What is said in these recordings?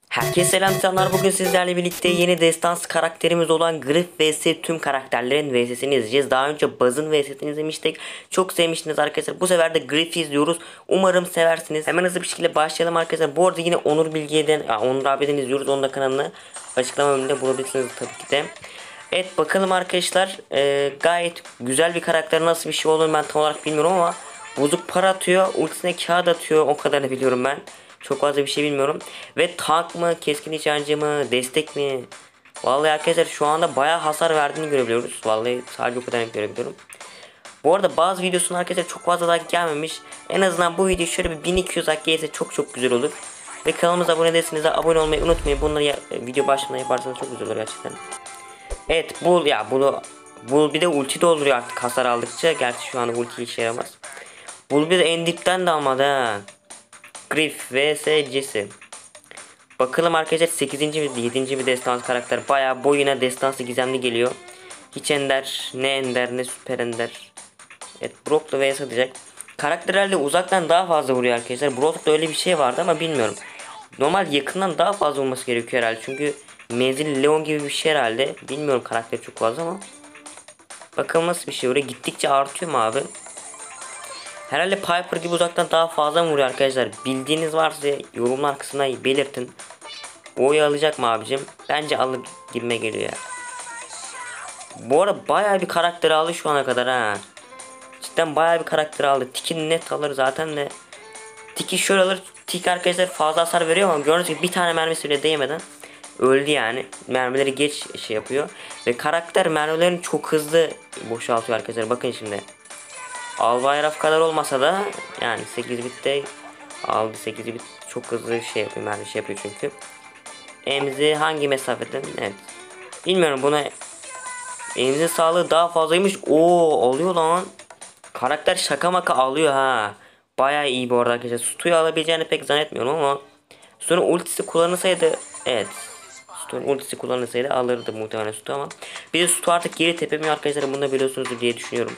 Herkese selamlar. Bugün sizlerle birlikte yeni destansı karakterimiz olan Griff vs tüm karakterlerin vs'sini izleyeceğiz. Daha önce Buzz'ın vs'sini izlemiştik. Çok sevmiştiniz arkadaşlar. Bu sefer de Griff'i izliyoruz. Umarım seversiniz. Hemen hızlı bir şekilde başlayalım arkadaşlar. Bu arada yine Onur Bilge'den, Onur abiden izliyoruz. Onun da kanalını açıklama bölümünde bulabilirsiniz tabii ki de. Evet bakalım arkadaşlar. Gayet güzel bir karakter, nasıl bir şey olduğunu ben tam olarak bilmiyorum ama bozuk para atıyor. Ultisine kağıt atıyor. O kadarını biliyorum ben. Çok fazla bir şey bilmiyorum. Ve tank mı, keskin nişancı mı, destek mi? Vallahi arkadaşlar şu anda bayağı hasar verdiğini görebiliyoruz. Vallahi sadece o kadar görebiliyorum. Bu arada bazı videosuna arkadaşlar çok fazla like gelmemiş. En azından bu video şöyle bir 1200 like gelirse çok güzel olur. Ve kanalımıza abone değilseniz de abone olmayı unutmayın. Bunları video başında yaparsanız çok güzel olur gerçekten. Evet bu bir de ulti dolduruyor artık hasar aldıkça. Gerçi şu anda ulti işe yaramaz. Bu bir de en dipten de almadı ha. Griff vs Jesse. Bakalım arkadaşlar 8. ve 7. bir destansı karakter. Bayağı boyuna destansı gizemli geliyor. Hiç ender, ne ender ne süper ender. Evet, Brock'la vs atacak. Karakterlerle uzaktan daha fazla vuruyor arkadaşlar. Brock'ta öyle bir şey vardı ama bilmiyorum. Normal yakından daha fazla olması gerekiyor herhalde. Çünkü menzili Leon gibi bir şey herhalde. Bilmiyorum karakteri çok fazla ama. Bakalım nasıl bir şey. Oraya gittikçe artıyor mu abi? Herhalde Piper gibi uzaktan daha fazla vuruyor arkadaşlar. Bildiğiniz varsa yorumlar kısmına belirtin. Oyu alacak mı abicim? Bence alır gibime geliyor ya. Bu arada bayağı bir karakter aldı şu ana kadar ha. Cidden bayağı bir karakter aldı. Tiki net alır zaten de. Tiki şöyle alır. Tiki arkadaşlar fazla hasar veriyor ama gördüğünüz gibi bir tane mermisi bile değmeden öldü yani. Mermileri geç şey yapıyor. Ve karakter mermilerini çok hızlı boşaltıyor arkadaşlar. Bakın şimdi. Albayraf kadar olmasa da yani 8 bitte aldı. 8 bit çok hızlı şey yapıyor, mermi şey yapıyor çünkü. Emzi hangi mesafeden? Evet. Bilmiyorum buna. Emzi sağlığı daha fazlaymış. Oo alıyor lan. Karakter şaka maka alıyor ha. Bayağı iyi bu arada arkadaşlar. Stu'yu alabileceğini pek zannetmiyorum ama sonra ultisi kullanılsaydı, evet. Stu'nun ultisi kullanılsaydı alırdı muhtemelen Stu ama bir de Stu artık geri tepemiyor arkadaşlar. Bunu da biliyorsunuz diye düşünüyorum.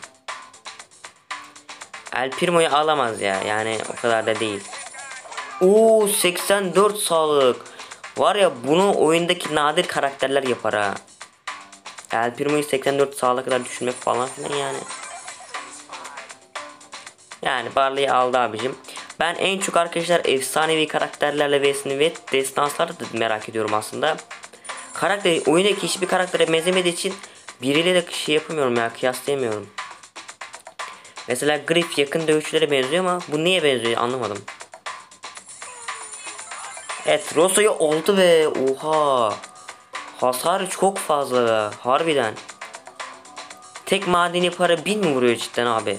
El Primo'yu alamaz ya. Yani o kadar da değil. Oo 84 sağlık. Var ya bunu oyundaki nadir karakterler yapar ha. El Primo'yu 84 sağlığa kadar düşürmek falan filan yani. Yani Barley'i aldı abicim. Ben en çok arkadaşlar efsanevi karakterlerle ve destansları da merak ediyorum aslında. Karakter oyundaki hiçbir karaktere benzemediği için biriyle de şey yapamıyorum ya, kıyaslayamıyorum. Mesela Griff yakın dövüşçülere benziyor ama bu niye benziyor anlamadım. Evet Roso'yu oldu ve oha. Hasar çok fazla harbiden. Tek madeni para 1000 mi vuruyor cidden abi?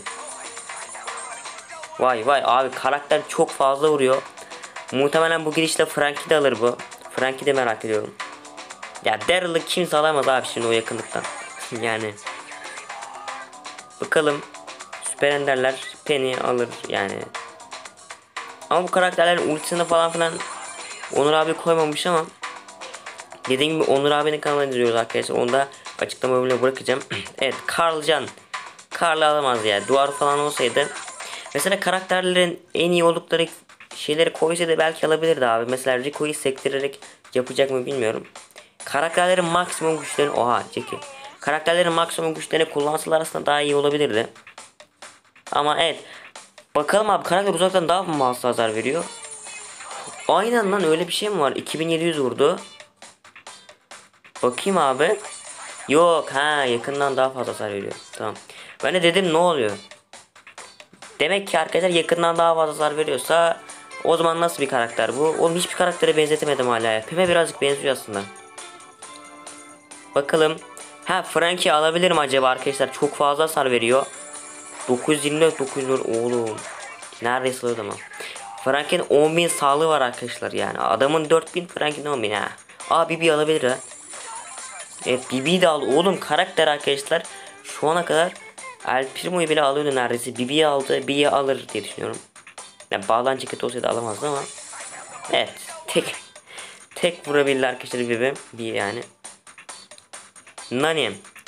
Vay abi karakter çok fazla vuruyor. Muhtemelen bu girişte Frankie de alır bu. Frankie de merak ediyorum. Ya Daryl'ı kimse alamaz abi şimdi o yakınlıktan. Yani. Bakalım. Süper Ender'ler Penny alır yani. Ama bu karakterlerin ultisini falan filan Onur abi koymamış ama dediğim gibi Onur abinin kanalını izliyoruz arkadaşlar. Onu da açıklama bölümüne bırakacağım. Evet Karlcan. Karl'ı alamaz ya. Duvar falan olsaydı. Mesela karakterlerin en iyi oldukları şeyleri koysaydı belki alabilirdi abi. Mesela Rico'yu sektirerek yapacak mı bilmiyorum. Karakterlerin maksimum güçlerini oha Jackie. Karakterlerin maksimum güçlerini kullansalar aslında daha iyi olabilirdi. Ama evet. Bakalım abi karakter uzaktan daha mı fazla hasar veriyor? Aynen lan öyle bir şey mi var? 2700 vurdu. Bakayım abi. Yok ha yakından daha fazla hasar veriyor. Tamam. Ben de dedim ne oluyor? Demek ki arkadaşlar yakından daha fazla hasar veriyorsa o zaman nasıl bir karakter bu? Oğlum hiçbir karaktere benzetemedim hala ya. Pem'e birazcık benziyor aslında. Bakalım. Ha Frankie alabilirim acaba arkadaşlar? Çok fazla hasar veriyor. 924 904 oğlum. Neredeyse alıyordum ama. Frankie'nin 10.000 sağlığı var arkadaşlar yani. Adamın 4000 Frankie'nin 10.000 ha. Aa Bibi alabilir ha. Evet Bibi de al. Oğlum karakter arkadaşlar. Şu ana kadar El Primo'yu bile alıyordu neredeyse. Bibi'yi aldı. Bibi'yi alır diye düşünüyorum. Yani bağlan ceket olsaydı alamazdı ama. Evet. Tek vurabilirler arkadaşlar Bibi. Bir yani. Nani.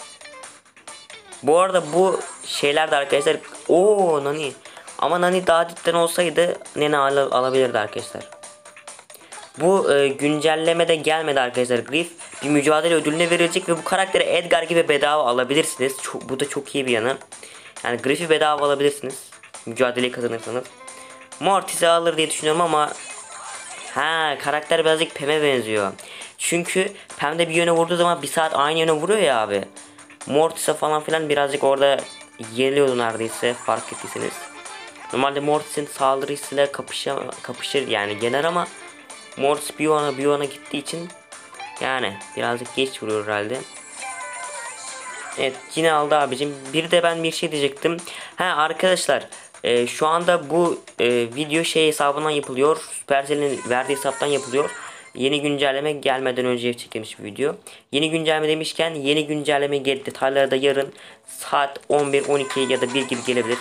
Bu arada bu şeyler de arkadaşlar. Oo Nani. Ama Nani daha dipten olsaydı Nene alabilirdi arkadaşlar. Bu güncellemede gelmedi arkadaşlar. Griff bir mücadele ödülüne verilecek ve bu karakteri Edgar gibi bedava alabilirsiniz. Bu da çok iyi bir yanı. Yani Griff'i bedava alabilirsiniz. Mücadeleyi kazanırsanız. Mortis'i alır diye düşünüyorum ama karakter birazcık Pam'e benziyor. Çünkü Pam'de bir yöne vurduğu zaman bir saat aynı yöne vuruyor ya abi. Mortis'e falan filan birazcık orada yeniliyordu neredeyse, fark ettiyseniz. Normalde Mortis'in saldırısıyla kapışır yani yener ama Mortis bir ona gittiği için yani birazcık geç vuruyor herhalde. Evet, yine aldı abicim. Bir de ben bir şey diyecektim. Arkadaşlar, şu anda bu video hesabından yapılıyor. Supercell'in verdiği hesaptan yapılıyor. Yeni güncelleme gelmeden önce çekilmiş bir video. Yeni güncelleme demişken yeni güncelleme detayları da yarın saat 11, 12 ya da 1 gibi gelebilir.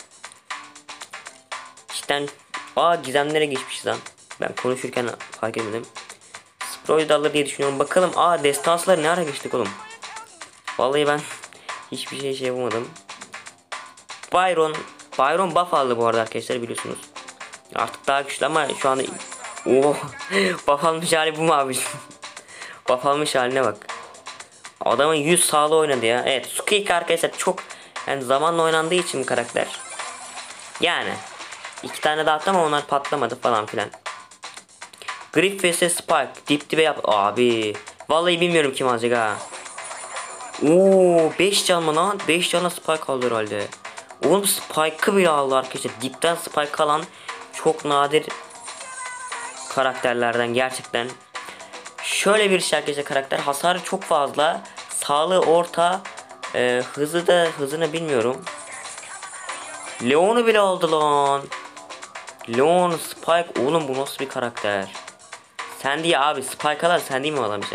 İşte gizemlere geçmişiz lan. Ben konuşurken fark etmedim. Sprout'u alır diye düşünüyorum. Bakalım destansları ne ara geçtik oğlum. Vallahi ben hiçbir şey yapamadım. Byron buff aldı bu arada arkadaşlar, biliyorsunuz. Artık daha güçlü ama şu anda buff almış hali bu mu abi? Buff almış haline bak. Adamın 100 sağlığı oynadı ya. Evet, Squeak arkadaşlar çok yani zamanla oynandığı için bu karakter. Yani 2 tane daha attı ama onlar patlamadı falan filan. Griff vs Spike dip dibe yap abi. Vallahi bilmiyorum kim alacak ha. 5 can mı lan? 5 canla Spike aldı herhalde. Oğlum Spike'ı bile aldı arkadaşlar. Dipten Spike alan çok nadir karakterlerden gerçekten. Şöyle bir şey arkadaşlar, karakter hasarı çok fazla. Sağlığı orta. Hızını bilmiyorum. Leon'u bile aldı lan. Leon, Spike, oğlum bu nasıl bir karakter? Sandy abi, Spike alan Sandy mi alamayacak?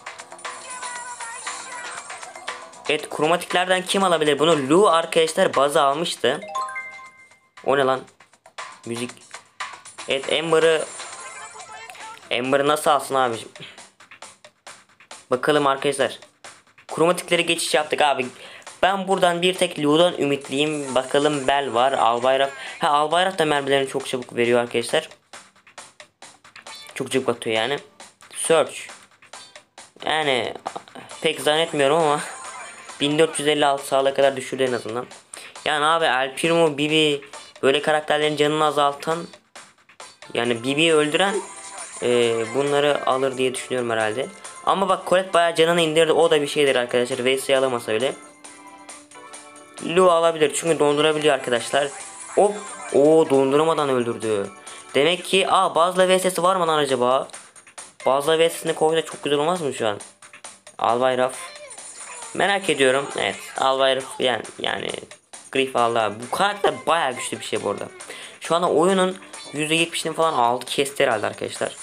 Evet, kromatiklerden kim alabilir bunu? Lu arkadaşlar bazı almıştı. O ne lan? Müzik. Evet, Amber'ı nasıl alsın abicim? Bakalım arkadaşlar. Kromatikleri geçiş yaptık abi. Ben buradan bir tek Lu'dan ümitliyim. Bakalım Bell var. Albayrak. Albayrak da mermilerini çok çabuk veriyor arkadaşlar. Çok çabuk atıyor yani. Search. Yani pek zannetmiyorum ama 1456 sağlığa kadar düşürdü en azından. Yani abi El Primo, Bibi böyle karakterlerin canını azaltan, yani Bibi'yi öldüren bunları alır diye düşünüyorum herhalde. Ama bak, Colette bayağı canını indirdi, o da bir şeydir arkadaşlar. VS'yi alamasa öyle. Lu alabilir çünkü dondurabiliyor arkadaşlar. Hop. Donduramadan öldürdü. Demek ki bazıla VS'si var mı lan acaba? Bazıla VS'sini koyda çok güzel olmaz mı şu an? Albayraf. Merak ediyorum. Evet, Albayraf yani Griff aldı abi. Bu karakter bayağı güçlü bir şey bu arada. Şu anda oyunun %70'ini falan aldı, kesti herhalde arkadaşlar.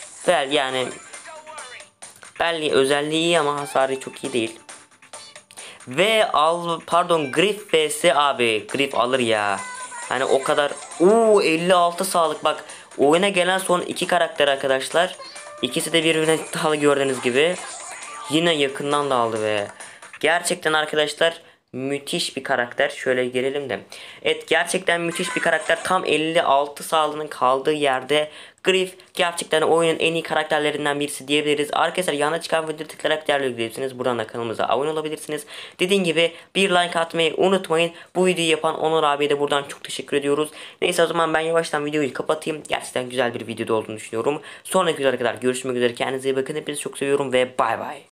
Belli özelliği iyi ama hasarı çok iyi değil. Ve Griff vs abi. Griff alır ya. Hani o kadar. 56 sağlık bak. Oyuna gelen son 2 karakter arkadaşlar. İkisi de birbirine iddialı gördüğünüz gibi. Yine yakından da aldı ve gerçekten arkadaşlar müthiş bir karakter. Şöyle gelelim de. Evet, gerçekten müthiş bir karakter. Tam 56 sağlığının kaldığı yerde Griff gerçekten oyunun en iyi karakterlerinden birisi diyebiliriz. Arkadaşlar, yanına çıkan videoyu tıklayarak değerlendirebilirsiniz. Buradan da kanalımıza abone olabilirsiniz. Dediğim gibi bir like atmayı unutmayın. Bu videoyu yapan Onur abiye de buradan çok teşekkür ediyoruz. Neyse, o zaman ben yavaştan videoyu kapatayım. Gerçekten güzel bir videoda olduğunu düşünüyorum. Sonraki videoda kadar görüşmek üzere. Kendinize iyi bakın. Hepinizi çok seviyorum ve bay bay.